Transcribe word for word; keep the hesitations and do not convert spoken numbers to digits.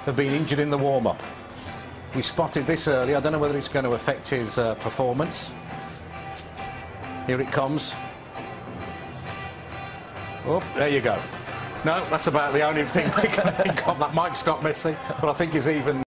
have been injured in the warm-up. We spotted this early. I don't know whether it's going to affect his uh, performance. Here it comes. Oh, there you go. No, that's about the only thing we can think of that might stop Messi, but I think he's even